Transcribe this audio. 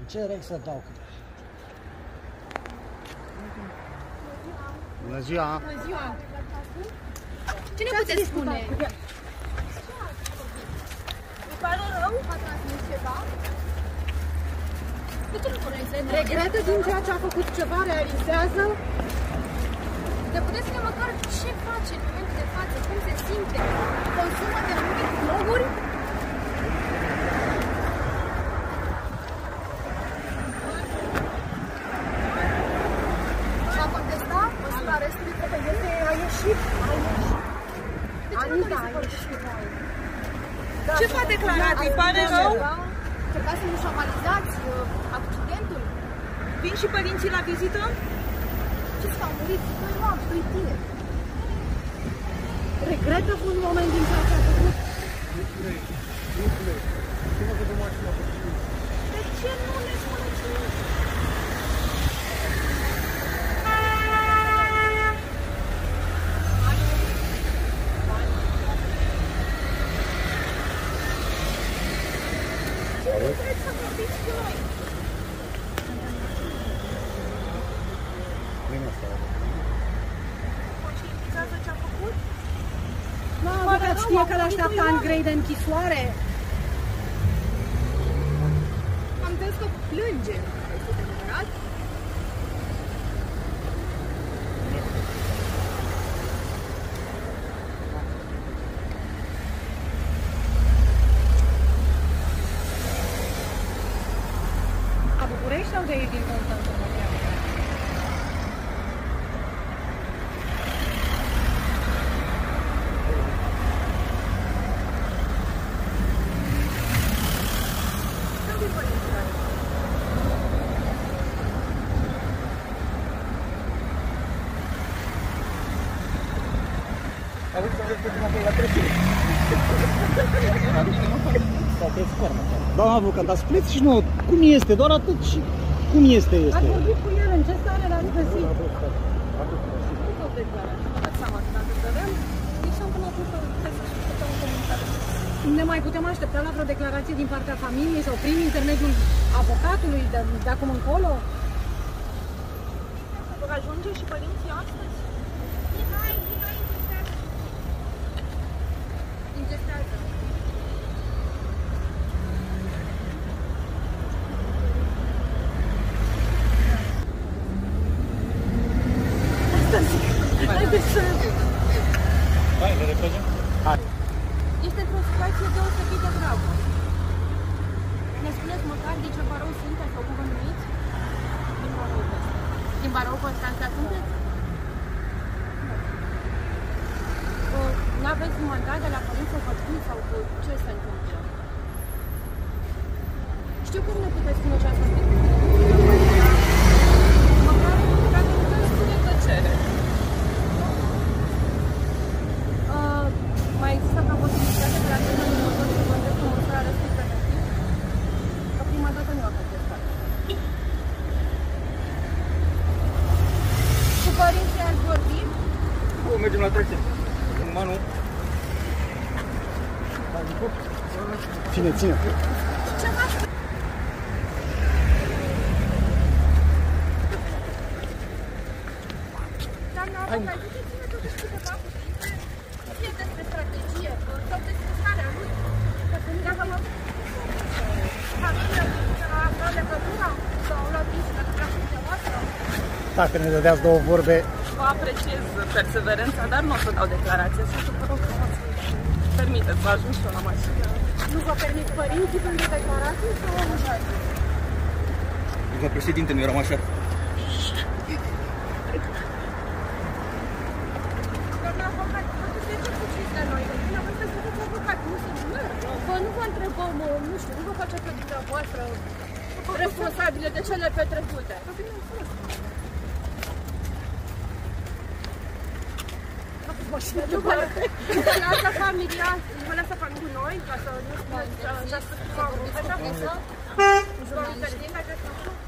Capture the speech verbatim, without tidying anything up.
Ce reg să dau? Bună ziua! Bună ziua! Ce ne puteți spune? Îmi pare rău? A transmis ceva? De ce nu puneți? Regretă din ceea ce a făcut ceva, realizează? Dar puteți spune măcar ce face în momentul de față, cum se simte? Consumă de anumite droguri? Și-a contestat măsura arestului că este a ieșit. A ieșit. Anita a ieșit. Ce v-a declarat? Îi pare rău? Încercați să nu normalizați accidentul? Vin și părinții la vizită? Ce s-au murit? Doi oameni, doi tineri. Regretă un moment din ceea ce a făcut? De ce nu ne spuneți nimic? Ce nu vreți să vorbiți cu noi? Conștientizează ce a făcut? Nu, avocat știe că l-așteaptă ani grei de închisoare. Am înțeles că plânge. Este adevărat? La București sau de aici din Constanța? Doamna avocat, dar spuneți și nouă cum este, doar atât și cum este, este. Ați vorbit cu el, în ce stare l-ați găsit? Nu vă declarați, vă dați seama că dacă dădeam, nici am până atunci să puteți să discutăm în comunitate. Ne mai putem aștepta la vreo declarație din partea familiei sau prin intermediul avocatului de, de acum încolo? Vor ajunge și părinții astăzi? Ingestează. Asta zic. Haideți să... Hai, ne retragem? Hai. Este într-o situație deosebit de gravă. Ne spuneți măcar din ce barou sunteți sau cum vă numiți? Din barou Constanța. Din barou Constanța sunteți? N-aveți mandat de la părinți să vă spun sau ce se întâmplă? Știu cum ne puteți spune ce ați făcut. Măcar dacă puteți spune tăcere. Uh, mai există vreo posibilitate de la termenul următor să conteste măsura arestului preventiv? Că prima dată nu a contestat. Cu părinții ați vorbit? O, mergem la trece. Manu. Ține, ține. Ce v-ați Doamna avocat, ziceți-ne totuși câteva cuvinte, fie despre strategie sau despre starea lui. Dacă mă familia a luat legătura sau au luat nici legătura cu dumneavoastră. Dacă ne dădeați două vorbe. Vă apreciez perseverența, dar nu o să dau declarație. Să vă rog frumos, permiteți, vă ajung și eu la mașină. Nu vă permit părinții pentru declarații sau așa? Doamna președinte, nu eram așa. Doamna avocat, de ce fugiți de noi? Dumneavoastră sunteți avocat, nu sunt Vă nu vă întrebăm, nu știu, nu vă faceți pe dumneavoastră responsabile de cele petrecute. Nu vă lasă familia, vă lasă familia cu noi, ca să nu spuneți, să spuneți, să spuneți, să spuneți, să spuneți, să spuneți,